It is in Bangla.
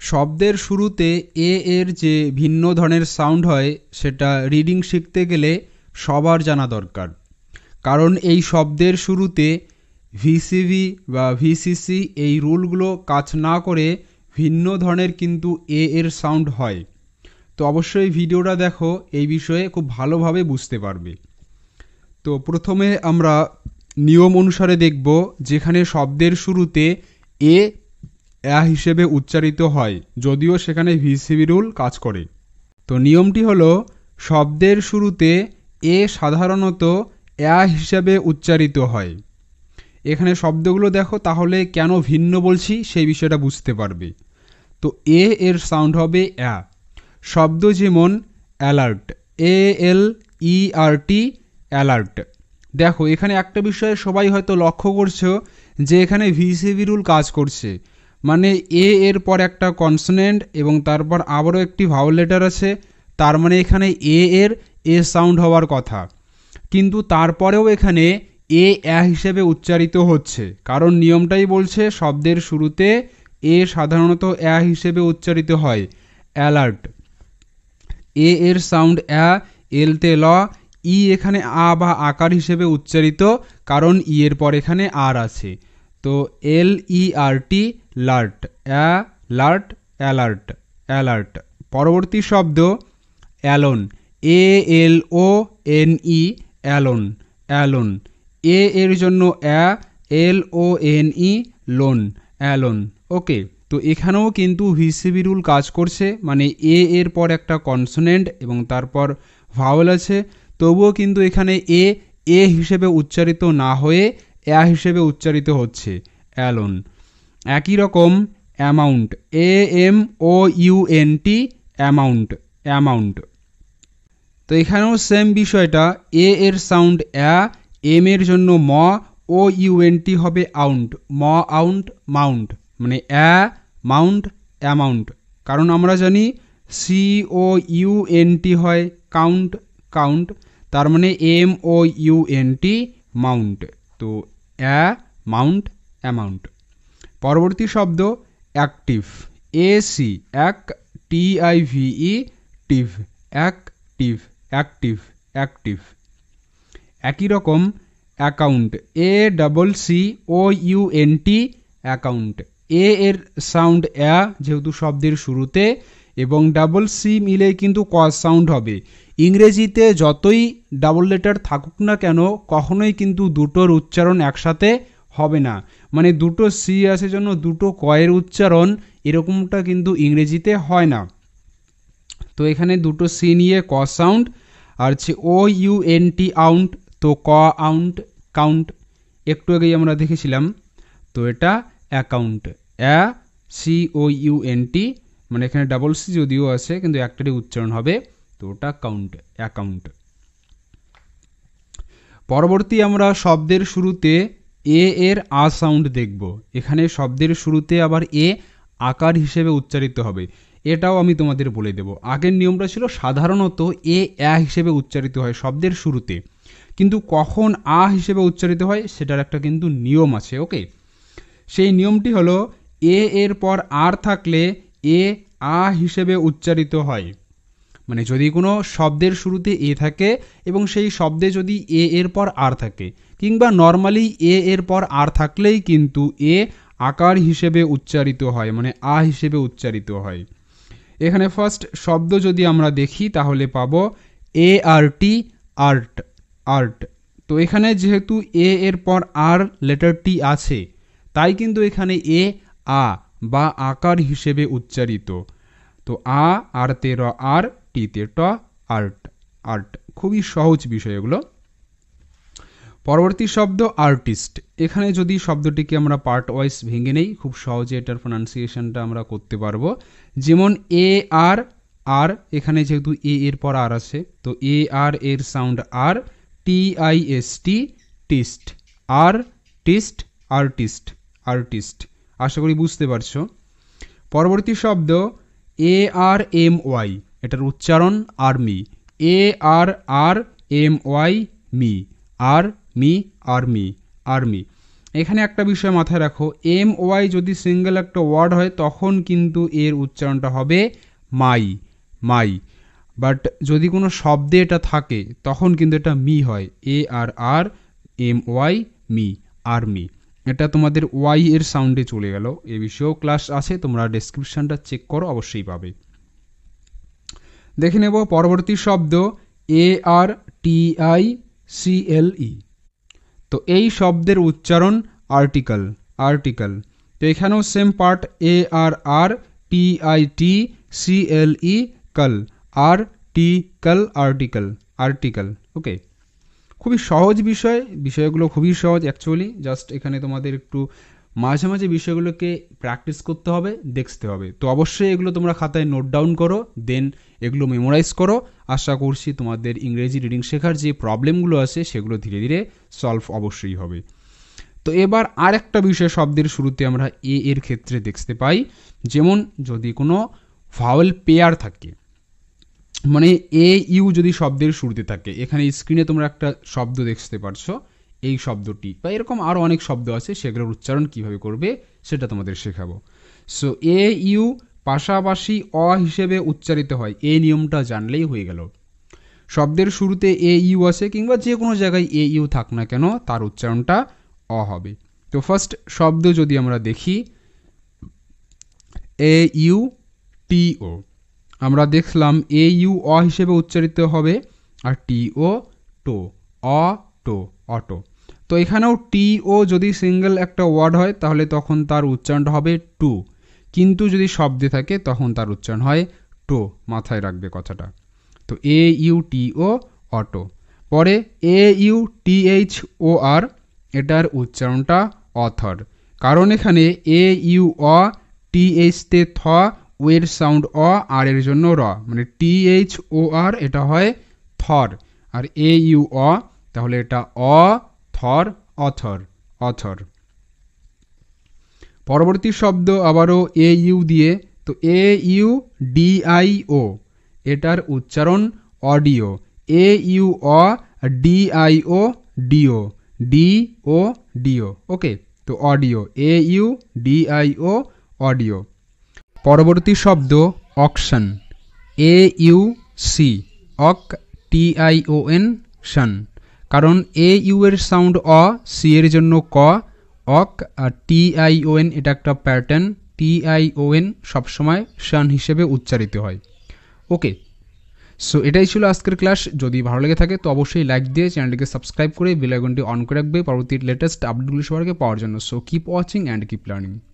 শব্দের শুরুতে এ এর যে ভিন্ন ধরনের সাউন্ড হয় সেটা রিডিং শিখতে গেলে সবার জানা দরকার। কারণ এই শব্দের শুরুতে ভিসিভি বা ভিসিসি এই রুলগুলো কাজ না করে ভিন্ন ধরনের কিন্তু এ এর সাউন্ড হয়। তো অবশ্যই ভিডিওটা দেখো, এই বিষয়ে খুব ভালোভাবে বুঝতে পারবে। তো প্রথমে আমরা নিয়ম অনুসারে দেখব, যেখানে শব্দের শুরুতে এ হিসেবে উচ্চারিত হয়, যদিও সেখানে ভিসিভি রুল কাজ করে। তো নিয়মটি হলো, শব্দের শুরুতে এ সাধারণত হিসেবে উচ্চারিত হয়। এখানে শব্দগুলো দেখো, তাহলে কেন ভিন্ন বলছি সেই বিষয়টা বুঝতে পারবে। তো এর সাউন্ড হবে অ্যা। শব্দ যেমন অ্যালার্ট, ALERT, অ্যালার্ট। দেখো এখানে একটা বিষয় সবাই হয়তো লক্ষ্য করছো যে এখানে ভিসিভি রুল কাজ করছে, মানে এর পর একটা কনসোনেন্ট এবং তারপর আবারও একটি ভাওয়েল লেটার আছে, তার মানে এখানে এর সাউন্ড হওয়ার কথা। কিন্তু তারপরেও এখানে হিসেবে উচ্চারিত হচ্ছে, কারণ নিয়মটাই বলছে শব্দের শুরুতে সাধারণত হিসেবে উচ্চারিত হয়। অ্যালার্ট, এর সাউন্ড এলতে ল, এখানে বা আকার হিসেবে উচ্চারিত, কারণ এর পর এখানে আর আছে। তো LERT, লার্ট, লার্ট, অ্যালার্ট, অ্যালার্ট। পরবর্তী শব্দ অ্যালোন, ALONE, অ্যালোন, অ্যালোন। এর জন্য LONE, লোন, অ্যালোন। ওকে, তো এখানেও কিন্তু ভিসিভি রুল কাজ করছে, মানে এর পর একটা কনসোনেন্ট এবং তারপর ভাওয়েল আছে, তবুও কিন্তু এখানে এ হিসেবে উচ্চারিত না হয়ে হিসেবে উচ্চারিত হচ্ছে, অ্যালোন। একই রকম অ্যামাউন্ট, AMOUNT, অ্যামাউন্ট, অ্যামাউন্ট। তো এখানেও সেম বিষয়টা, এর সাউন্ড এম এর জন্য OUNT হবে আউন্ট, আউন্ট, মাউন্ট, মানে মাউন্ট, অ্যামাউন্ট। কারণ আমরা জানি COUNT হয় কাউন্ট, কাউন্ট, তার মানে MOUNT, মাউন্ট। তো মাউন্ট, অ্যামাউন্ট। পরবর্তী শব্দ অ্যাক্টিভ, AC, TIVE, টিভ, অ্যাক্টিভ, অ্যাক্টিভ, অ্যাক্টিভ। একই রকম অ্যাকাউন্ট, ACCOUNT, অ্যাকাউন্ট। এর সাউন্ড যেহেতু শব্দের শুরুতে, এবং ডাবল সি মিলেই কিন্তু কজ সাউন্ড হবে। ইংরেজিতে যতই ডাবল লেটার থাকুক না কেন, কখনোই কিন্তু দুটোর উচ্চারণ একসাথে হবে না, মানে দুটো সি আছে জন্য দুটো কয়ের উচ্চারণ, এরকমটা কিন্তু ইংরেজিতে হয় না। তো এখানে দুটো সি নিয়ে ক সাউন্ড, আর হচ্ছে OUNT, আউন্ট, তো ক আউন্ট, কাউন্ট। একটু আগেই আমরা দেখেছিলাম। তো এটা অ্যাকাউন্ট, COUNT, মানে এখানে ডাবল সি যদিও আছে কিন্তু একটারই উচ্চারণ হবে, তো ওটা কাউন্ট, অ্যাকাউন্ট। পরবর্তী আমরা শব্দের শুরুতে এর সাউন্ড দেখব। এখানে শব্দের শুরুতে আবার আকার হিসেবে উচ্চারিত হবে, এটাও আমি তোমাদের বলে দেব। আগের নিয়মটা ছিল সাধারণত হিসেবে উচ্চারিত হয় শব্দের শুরুতে, কিন্তু কখন হিসেবে উচ্চারিত হয় সেটার একটা কিন্তু নিয়ম আছে। ওকে, সেই নিয়মটি হলো, এর পর আর থাকলে হিসেবে উচ্চারিত হয়। মানে যদি কোনো শব্দের শুরুতে থাকে এবং সেই শব্দে যদি এর পর আর থাকে, কিংবা নর্মালি এর পর আর থাকলেই কিন্তু আকার হিসেবে উচ্চারিত হয়, মানে হিসেবে উচ্চারিত হয়। এখানে ফার্স্ট শব্দ যদি আমরা দেখি তাহলে পাবো ART, আর্ট, আর্ট। তো এখানে যেহেতু এর পর আর লেটারটি আছে, তাই কিন্তু এখানে বা আকার হিসেবে উচ্চারিত। তো আর তে র, আর টিতে ট, আর্ট, আর্ট। খুবই সহজ বিষয় এগুলো। পরবর্তী শব্দ আর্টিস্ট। এখানে যদি শব্দটিকে আমরা পার্ট ওয়াইজ ভেঙে নেই, খুব সহজে এটার প্রনাউন্সিয়েশনটা আমরা করতে পারবো। যেমন আর, এখানে যেহেতু এর পর আর আছে, তো এর সাউন্ড আর, TIST, টিস্ট, আর্টিস্ট, আর্টিস্ট, আর্টিস্ট। আশা করি বুঝতে পারছো। পরবর্তী শব্দ ARMY, এটার উচ্চারণ আর্মি, ARRMY, মি, আর্মি, আর্মি, আর্মি। এখানে একটা বিষয় মাথায় রাখো, এম ওয়াই যদি সিঙ্গেল একটা ওয়ার্ড হয় তখন কিন্তু এর উচ্চারণটা হবে মাই, মাই। বাট যদি কোনো শব্দে এটা থাকে তখন কিন্তু এটা মি হয়, A R R M Y মি, আর্মি। এটা তোমাদের ওয়াই এর সাউন্ডে চলে গেল। এ বিষয়েও ক্লাস আছে, তোমরা ডেসক্রিপশনটা চেক করো, অবশ্যই পাবে। দেখে নেব পরবর্তী শব্দ এ আর টি আই সি এল ই। তো এই শব্দের উচ্চারণ আর্টিকেল, আর্টিকেল। তো এখানেও same part, A R R T I T C L E কাল, আর টি কাল, আর্টিকেল, আর্টিকেল। ওকে, খুবই সহজ বিষয়, বিষয়গুলো খুবই সহজ অ্যাকচুয়ালি। জাস্ট এখানে তোমাদের একটু মাঝে মাঝে বিষয়গুলোকে প্র্যাকটিস করতে হবে, দেখতে হবে। তো অবশ্যই এগুলো তোমরা খাতায় নোট ডাউন করো, দেন এগুলো মেমোরাইজ করো। আশা করছি তোমাদের ইংরেজি রিডিং শেখার যে প্রবলেমগুলো আছে সেগুলো ধীরে ধীরে সলভ অবশ্যই হবে। তো এবার আর একটা বিষয় শব্দের শুরুতে আমরা এ এর ক্ষেত্রে দেখতে পাই, যেমন যদি কোনো ভাওয়েল পেয়ার থাকে, মানে এ ইউ যদি শব্দের শুরুতে থাকে, এখানে স্ক্রিনে তোমরা একটা শব্দ দেখতে পারছো, এই শব্দটি বা এরকম আরও অনেক শব্দ আছে, সেগুলোর উচ্চারণ কিভাবে করবে সেটা তোমাদের শেখাবো। সো এ ইউ পাশাপাশি অ হিসেবে উচ্চারিত হয়, এই নিয়মটা জানলেই হয়ে গেল। শব্দের শুরুতে এ ইউ আছে কিংবা যে কোনো জায়গায় এ ইউ থাক না কেন, তার উচ্চারণটা অ হবে। তো ফার্স্ট শব্দ যদি আমরা দেখি, এ ইউ টি ও, আমরা দেখলাম এ ইউ অ হিসেবে উচ্চারিত হবে, আর টি ও টো, অ টো, অটো। তো এখানেও টি ও যদি সিঙ্গেল একটা ওয়ার্ড হয় তাহলে তখন তার উচ্চারণটা হবে টু, কিন্তু যদি শব্দে থাকে তখন তার উচ্চারণ হয় টো, মাথায় রাখবে কথাটা। তো A U T O, auto. পরে এ ইউ টি এইচ ও আর, এটার উচ্চারণটা অথর, কারণ এখানে এ ইউ অ, টি এইচ তে থ, ওয়ের সাউন্ড অ, আর এর জন্য র, মানে টি এইচ ও আর, এটা হয় থর। আর এ ইউ অ, তাহলে এটা অ থর, অথর, অথর। পরবর্তী শব্দ আবারও এ ইউ দিয়ে, তো A U D I O, এটার উচ্চারণ অডিও, এ ইউ অ ডি আই ও, ডিও, ডি ও ডিও। ওকে, তো audio, A U D I O, audio. পরবর্তী শব্দ অকশন, এ ইউ সি, অক, টি আই ও এন, শন। কারণ এ ইউ এর সাউন্ড অ, সি এর জন্য ক, অক, আর টি আই ও এন এটা একটা pattern, T I O N সবসময় শন হিসেবে উচ্চারিত হয়। ওকে, সো এটাই ছিল আজকের ক্লাস। যদি ভালো লেগে থাকে তো অবশ্যই লাইক দিয়ে চ্যানেলটিকে সাবস্ক্রাইব করে বেল আইকনটি অন করে রাখবে পরবর্তী লেটেস্ট আপডেটগুলি সবার আগে পাওয়ার জন্য। So keep watching and keep learning.